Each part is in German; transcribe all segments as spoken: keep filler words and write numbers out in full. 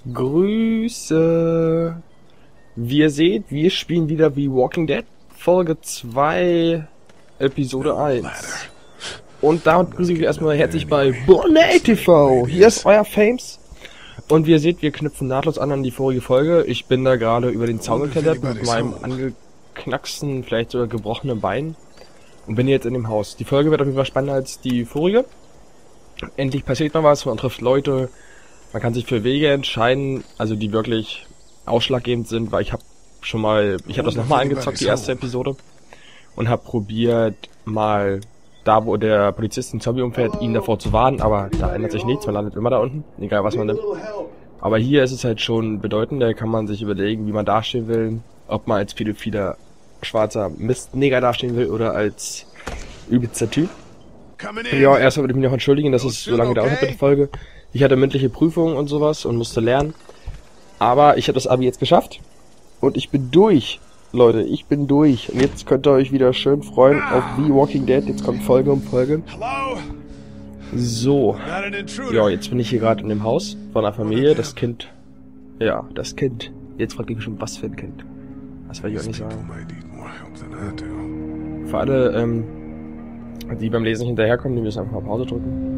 Grüße! Wie ihr seht, wir spielen wieder wie Walking Dead, Folge zwei, Episode eins. Und damit grüße ich euch erstmal herzlich bei Bonnet T V. Hier ist euer Fames. Und wie ihr seht, wir knüpfen nahtlos an an die vorige Folge. Ich bin da gerade über den Zaun geklettert mit meinem angeknacksten, vielleicht sogar gebrochenen Bein. Und bin jetzt in dem Haus. Die Folge wird auf jeden Fall spannender als die vorige. Endlich passiert mal was, man trifft Leute. Man kann sich für Wege entscheiden, also die wirklich ausschlaggebend sind, weil ich habe schon mal, ich habe das nochmal angezockt, die erste Episode, und habe probiert, mal da, wo der Polizist den Zombie umfährt, ihn davor zu warnen, aber da ändert sich nichts, man landet immer da unten, egal was man nimmt. Aber hier ist es halt schon bedeutend, da kann man sich überlegen, wie man dastehen will, ob man als pädophiler schwarzer Mistneger dastehen will oder als übelster Typ. Ja, erstmal würde ich mich noch entschuldigen, dass es so lange gedauert hat mit der Folge. Ich hatte mündliche Prüfungen und sowas und musste lernen. Aber ich habe das Abi jetzt geschafft. Und ich bin durch, Leute. Ich bin durch. Und jetzt könnt ihr euch wieder schön freuen auf The Walking Dead. Jetzt kommt Folge um Folge. So. Ja, jetzt bin ich hier gerade in dem Haus von einer Familie. Das Kind. Ja, das Kind. Jetzt fragt ihr schon, was für ein Kind. Das werde ich auch nicht sagen. Für alle, ähm, die beim Lesen nicht hinterherkommen, die müssen einfach mal Pause drücken.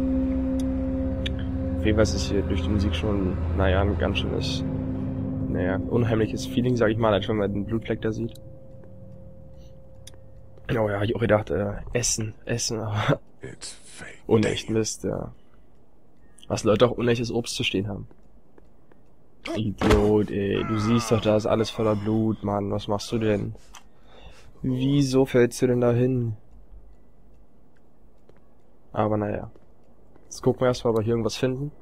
Auf jeden Fall ist es hier durch die Musik schon, naja, ein ganz schönes, naja, unheimliches Feeling, sag ich mal, als wenn man den Blutfleck da sieht. Oh ja, ich auch gedacht, äh, Essen, Essen, aber unecht Mist, ja. Was Leute auch unechtes Obst zu stehen haben. Idiot, ey, du siehst doch, da ist alles voller Blut, Mann, was machst du denn? Wieso fällst du denn da hin? Aber naja. Jetzt gucken wir erstmal, ob wir hier irgendwas finden.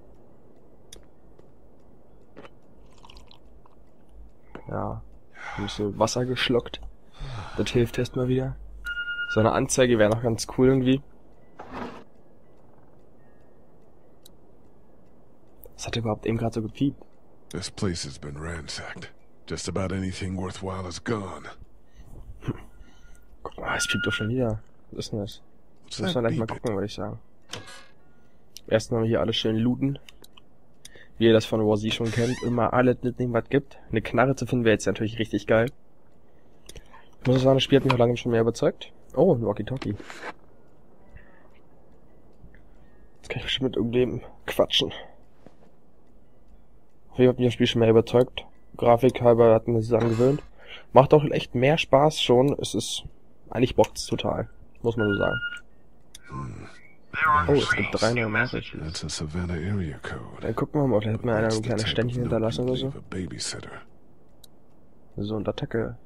Ja, ein bisschen Wasser geschluckt. Das hilft erstmal wieder. So eine Anzeige wäre noch ganz cool irgendwie. Was hat überhaupt eben gerade so gepiept? This place has been ransacked. Just about anything worthwhile is gone. Hm. Guck mal, es piept doch schon wieder. Was ist denn das? Das muss man gleich mal gucken, würde ich sagen. Erstmal hier alles schön looten. Wie ihr das von War Z schon kennt. Immer alles mitnehmen, was gibt. Eine Knarre zu finden wäre jetzt natürlich richtig geil. Ich muss sagen, das Spiel hat mich auch lange schon mehr überzeugt. Oh, ein Walkie-Talkie. Jetzt kann ich bestimmt mit irgendwem quatschen. Auf jeden Fall hat mich das Spiel schon mehr überzeugt. Grafik halber hat mir das angewöhnt. Macht auch echt mehr Spaß schon. Es ist... Eigentlich bockt's total. Muss man so sagen. Oh, es gibt drei neue Nachrichten. Dann gucken wir mal, vielleicht hat mir einer ein kleines Ständchen hinterlassen oder so. So, und Attacke.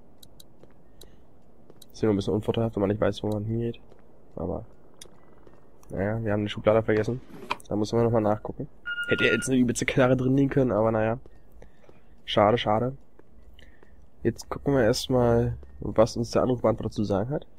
Ist ja nur ein bisschen unvorteilhaft, wenn man nicht weiß, wo man hingeht. Aber, naja, wir haben eine Schublade vergessen. Da muss man nochmal nachgucken. Hätte ja jetzt eine übelste Knarre drin liegen können, aber naja. Schade, schade. Jetzt gucken wir erstmal, was uns der Anrufbeantworter zu sagen hat.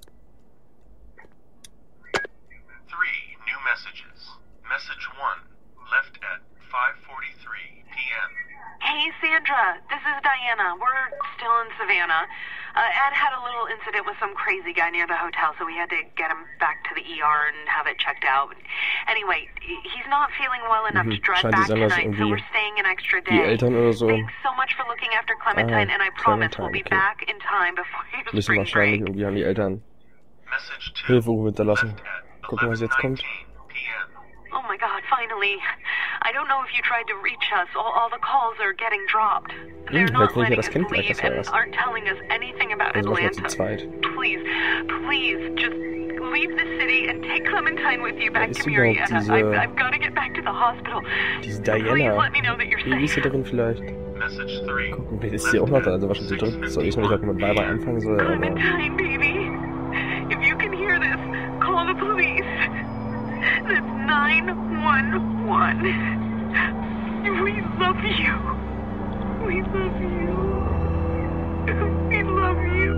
Hey, Sandra, this is Diana. We're still in Savannah. Uh, Ed had a little incident with some crazy guy near the hotel, so we had to get him back to the E R and have it checked out. Anyway, he's not feeling well enough Mhm. to drive Scheint back die Senders tonight, so irgendwie we're staying an extra die day. Eltern oder so. Thanks so much for looking after Clementine, Ah, and I promise we'll be Clementine, okay. back in time before your Müssen spring wahrscheinlich break. irgendwie an die Eltern Hilferufe hinterlassen. Gucken, was jetzt kommt. Oh my god, finally. I don't know if you tried to reach us. All, all the calls are getting dropped. They're Hm, not vielleicht will ich ja letting das us Kind vielleicht, leave das wäre and was. aren't telling us anything about Also was mal zu Atlanta. zweit. Please, please, just leave the city and take Clementine with you back ist to überhaupt Marietta. diese- I've, I've got to get back to the hospital. Diese Please Diana. let me know that you're Die ist safe. hier drin vielleicht. Gucken, vielleicht ist sie auch noch da, also wahrscheinlich zu dritt. So, ich weiß nicht, ob man mit Weiber anfangen soll, aber... Clementine, baby. If you can hear this, call the police. That's nine one one. We love you. We love you. We love you.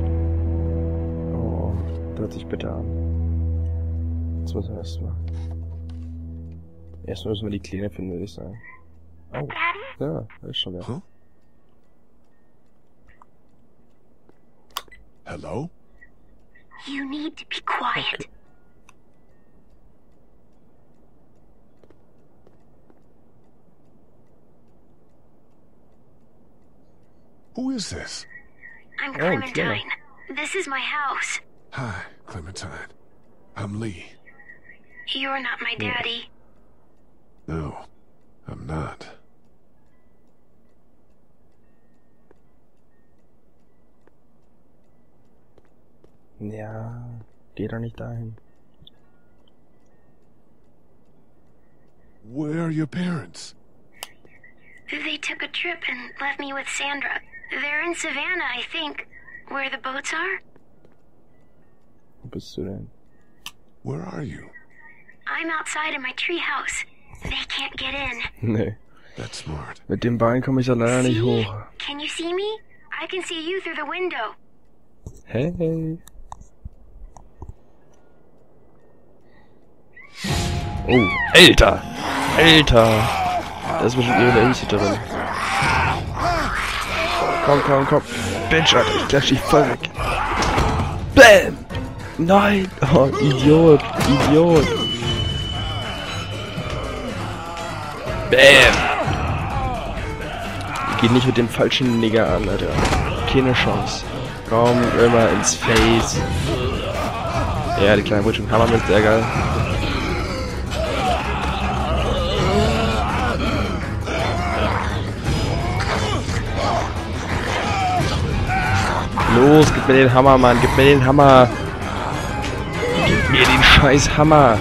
Oh, hört sich bitter an. Jetzt müssen wir erstmal... Erstmal müssen wir die Kleine finden, würde ich sagen. Oh, ja, da ist schon wer. Huh? Hello? You need to be quiet. Okay. Who is this? I'm Oh, Clementine. This is my house. Hi, Clementine. I'm Lee. You're not my daddy. No, I'm not. Ja, geh doch nicht dahin. Where are your parents? They took a trip and left me with Sandra. They're in Savannah, I think. Where the boats are? Wo bist du denn? Where are you? I'm outside in my treehouse. They can't get in. Nee. That's smart. Mit dem Bein komme ich da leider nicht See? hoch. Can you see me? I can see you through the window. Hey. Oh, Alter! Alter! Da ist bestimmt irgendeine Hilfe drin. Komm, komm, komm. Bitch, Alter, ich klatsch dich voll weg. Bam! Nein! Oh, Idiot! Idiot! Bam! Geht nicht mit dem falschen Nigger an, Alter. Keine Chance. Komm, immer ins Face. Ja, die kleine Brötchen Hammer mit, sehr geil. Los, gib mir den Hammer, Mann, gib mir den Hammer. Gib mir den scheiß Hammer.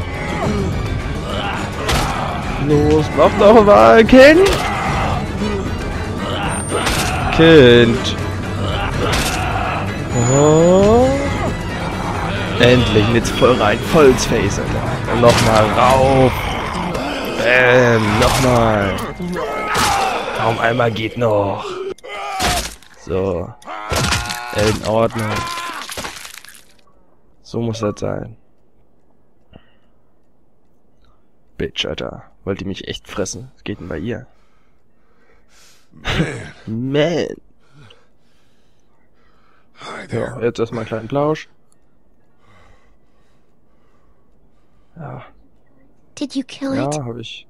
Los, mach doch mal, Kind. Kind. Oh. Endlich, und jetzt voll rein, voll ins Face, Alter. Und nochmal rauf. Bäm, nochmal. Kaum einmal geht noch. So. In Ordnung. So muss das sein. Bitch, Alter. Wollt ihr mich echt fressen? Was geht denn bei ihr? Man. Man. Hi Ja, there. jetzt erstmal einen kleinen Plausch. Ja, Did you kill it? ja, hab ich.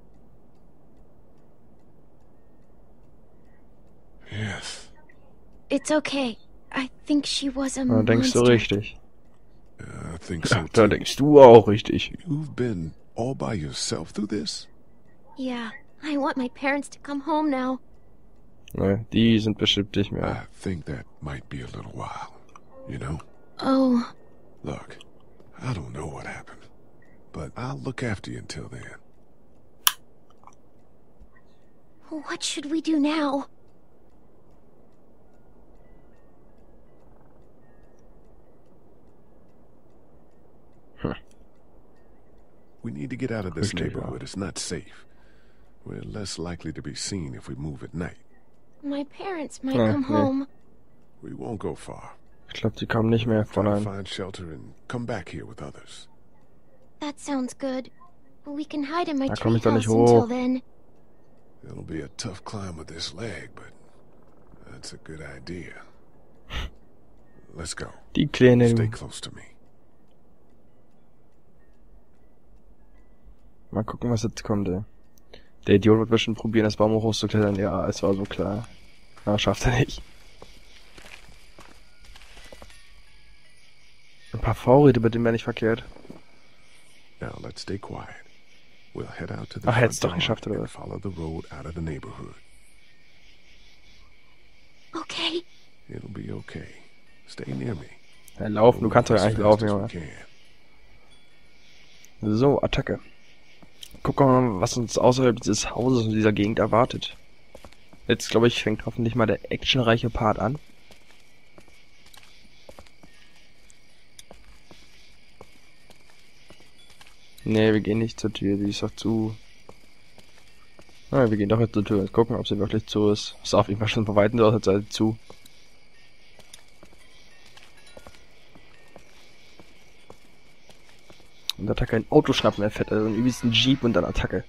Yes. It's okay. I think she was a Da denkst du monster. richtig. Uh, I think so Ja, da too. denkst du auch richtig. You've been all by yourself through this? Yeah, I want my parents to come home now. Ne, die sind bestimmt nicht mehr. I think that might be a little while. You know? Oh, Look, I don't know what happened, but I'll look after you until then. what should we do now? We need to get out of this Richtig, ja. neighborhood. It's not safe. We're less likely to be seen if we move at night. My parents might Yeah, come yeah. home. We won't go far. Ich glaube, die kommen nicht mehr von Try to einem. find shelter and come back here with others. That sounds good. We can hide in my Da komm ich doch nicht treehouse until hoch. then. It'll be a tough climb with this leg, but that's a good idea. Let's go. Die Kleine. Stay close to me. Mal gucken, was jetzt kommt, ey. Der Idiot wird bestimmt probieren, das Baum hochzuklettern. Ja, es war so klar. Na, schafft er nicht. Ein paar Vorräte, bei denen wäre nicht verkehrt. Now let's stay quiet. We'll head out to the Ach, front hätt's doch yard geschafft, oder and was? follow the road out of the neighborhood. Okay. It'll be okay. Stay near me. Ja, laufen, du kannst doch Move gar as nicht fast laufen, as we Junge. can. So, Attacke. Gucken wir mal, was uns außerhalb dieses Hauses und dieser Gegend erwartet. Jetzt, glaube ich, fängt hoffentlich mal der actionreiche Part an. Nee, wir gehen nicht zur Tür, die ist doch zu. Ah, wir gehen doch jetzt zur Tür. Jetzt gucken, ob sie wirklich zu ist. Ist auf jeden Fall schon von Weitem aus, als sei sie zu. Und Attacke ein Auto schnappen, er fährt also einen übelsten Jeep und dann Attacke.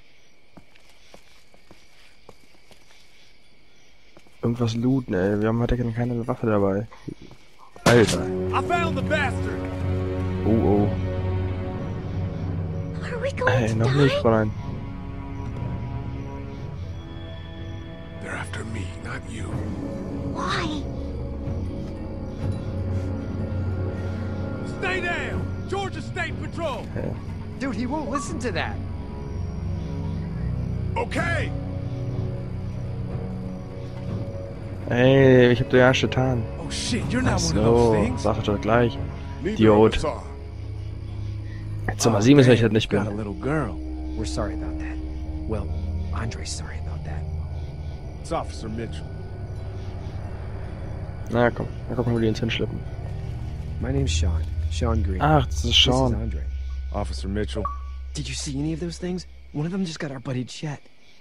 Irgendwas looten, ey. Wir haben Attacke keine Waffe dabei. Alter. I found the bastard. Oh, oh. Are we going Ey, to noch die? nicht, Fräulein. They're after me, not you. Why? Stay down! Georgia State Patrol! Ja. Dude, he won't listen to that. Okay! Ey, ich hab dir ja getan. Oh shit, you're not Ach one of those so, things. sag ich doch gleich. Neither Idiot. of us are. Jetzt soll mal sehen, was ich halt nicht Got a bin. little girl. We're sorry about that. Well, Andre's sorry about that. It's Officer Mitchell. Na komm, dann gucken wir, wo die uns hinschleppen. My name's Sean. Sean Green. Ach, das ist This is Sean. Andre. Officer Mitchell. Did you see any of those things? One of them just got our buddy Chet.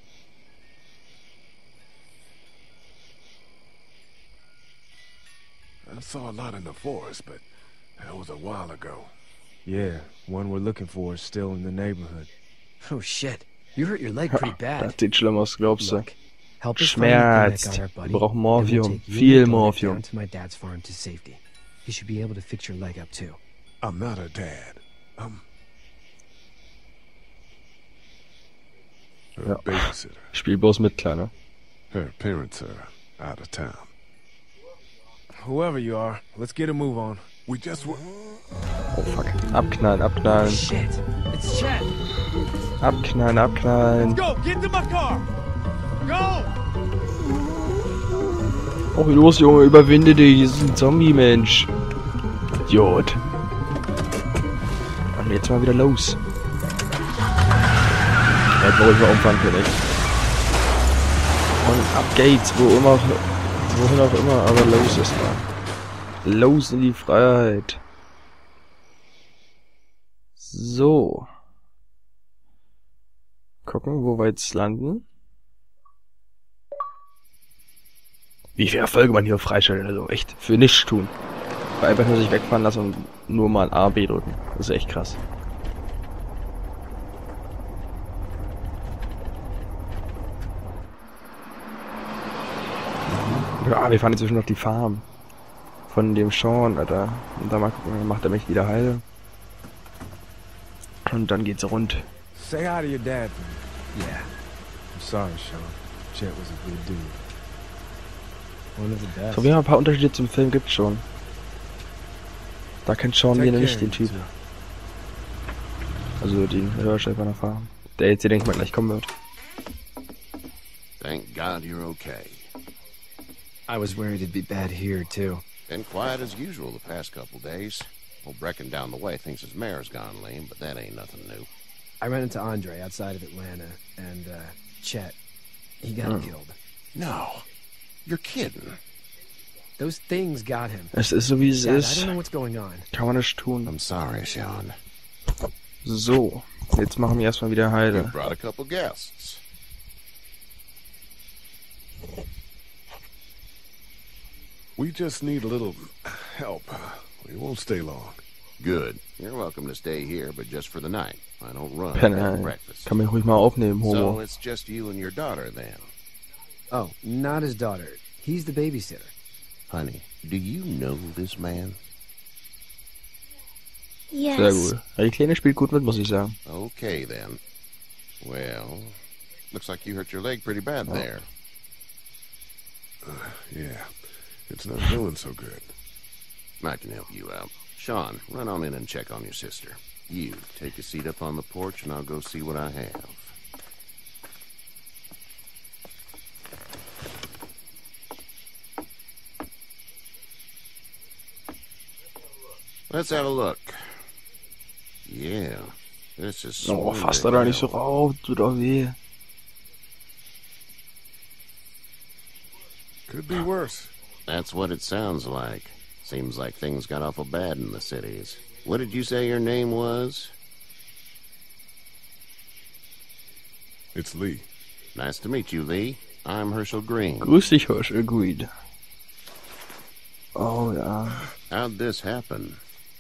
I saw a lot in the forest, but that was a while ago. Yeah, one we're looking for is still in the neighborhood. Oh shit. You hurt your leg pretty Das bad. sieht schlimm aus, glaubst du? Look, help us find the thing that Schmerzt. got our buddy, Wir brauchen and we'll Morphium. take you and Viel your daughter Morphium. down to my dad's farm to safety. He should be able to fix your leg up too. I'm not a dad. I'm her Ja. babysitter. Spiel bloß mit, Kleiner. Her parents are out of town. Whoever you are, let's get a move on. We just were... Oh fuck. Abknallen, abknallen. Shit. It's Chet. Abknallen, abknallen. Go, get to my car! Go! Oh, los, Junge, überwinde dich. Das ist ein Zombie-Mensch. Idiot. Und jetzt mal wieder los. Jetzt brauche ich mal Umfangkönig. Und ab geht's, wo immer, wohin auch immer, aber los ist mal. Los in die Freiheit. So. Gucken, wo wir jetzt landen. Wie viel Erfolge man hier freischaltet, also echt für nichts tun. Weil einfach nur sich wegfahren lassen und nur mal A, B drücken. Das ist echt krass. Ja, wir fahren inzwischen noch die Farm. Von dem Sean, Alter. Und dann mal gucken, dann macht er mich wieder heil. Und dann geht's rund. Say hi to your dad for me. Yeah. I'm sorry, Sean. Chet was a good dude. One of the best. So, wir haben ein paar Unterschiede zum Film, gibt's schon. Da kennt Sean Take wieder care nicht of den you Typ. two. Also den Hörchef von der Farm. Der jetzt hier denkt mal gleich kommen wird. Thank God you're okay. I was worried it'd be bad here too. Been quiet as usual the past couple days. Old Brecken down the way thinks his mare's gone lame, but that ain't nothing new. I ran into Andre outside of Atlanta, and uh, Chet, he got Hmm. killed. No. You're kidding. Those things got him. Es ist so wie es Dad, I ist. don't know what's going on. Kann man nicht tun. I'm sorry, Sean. So. Jetzt machen wir erstmal wieder You heile. brought a couple guests. We just need a little help. We won't stay long. Good. You're welcome to stay here, but just for the night. I don't run Penner, bed and ey. breakfast. Kann mich ruhig mal aufnehmen, So Homo. it's just you and your daughter then. Oh, not his daughter. He's the babysitter. Honey, do you know this man? Yes. Sehr gut. Ja, die Kleine spielt gut mit, muss ich sagen. Okay then. Well, looks like you hurt your leg pretty bad there. Yeah, it's not doing so good. I can help you out. Sean, run on in and check on your sister. You, take a seat up on the porch and I'll go see what I have. Let's have a look. Yeah, this is Oh, sordid fass da doch nicht so hell. rauf, tut doch weh. Could be worse. That's what it sounds like. Seems like things got awful bad in the cities. What did you say your name was? It's Lee. Nice to meet you, Lee. I'm Herschel Green. Grüß dich, Herschel Green. Oh ja. How'd this happen?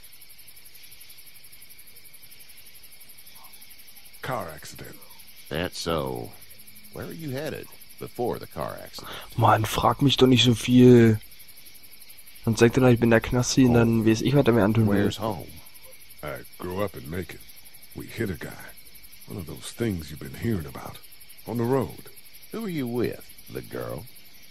Car accident. That's so. Where are you headed before the car accident? Mann, frag mich doch nicht so viel. Dann sagt er doch, ich bin der Knasti und dann weiß ich, was er mir antun will. Where's home? I grew up in Macon. We hit a guy. One of those things you've been hearing about. On the road. Who are you with? The girl?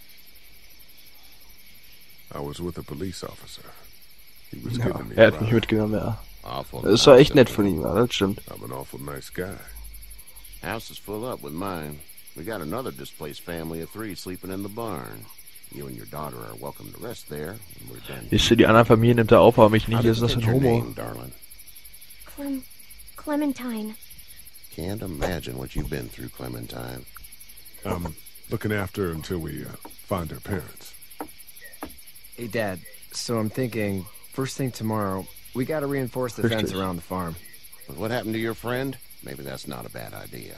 I was with a police officer. He was Ja, giving me er a hat mich ride. mitgenommen, ja. Awful. Das war echt nice nett of von him. ihm, ja, das stimmt. I'm an awful nice guy. House is full up with mine. We got another displaced family of three sleeping in the barn. You and your daughter are welcome to rest there when we're done. Wisst ihr, die anderen Familien nimmt er auf, aber mich How nicht. did Was ist you das für get ein your Homo? name, darling? Clem... Clementine. Can't imagine what you've been through, Clementine. I'm looking after her until we uh, find her parents. Hey, Dad. So I'm thinking, first thing tomorrow, we gotta reinforce the fence Richtig. around the farm. With what happened to your friend? Maybe that's not a bad idea.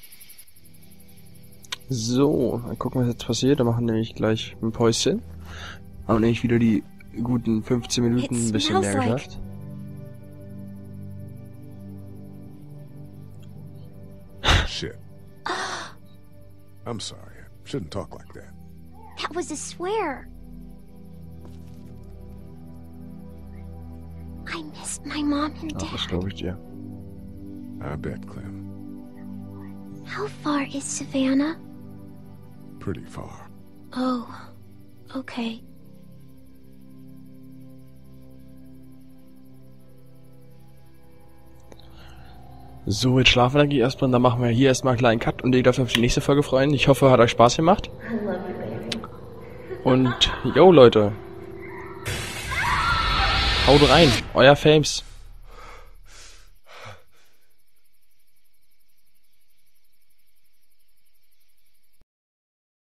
So, dann gucken, was jetzt passiert. Wir machen nämlich gleich ein Päuschen. Haben nämlich wieder die guten fünfzehn Minuten ein It bisschen mehr smells like- geschafft. Shit. I'm sorry. I shouldn't talk like that. That was a swear. I missed my mom and Ach, das dad. glaube ich dir. I bet, Clem. How far is Savannah? Pretty far. Oh, okay. So, jetzt schlafen wir gleich erstmal und dann machen wir hier erstmal einen kleinen Cut und ihr dürft euch auf die nächste Folge freuen. Ich hoffe, hat euch Spaß gemacht. Und, yo Leute. Haut rein, euer Fames.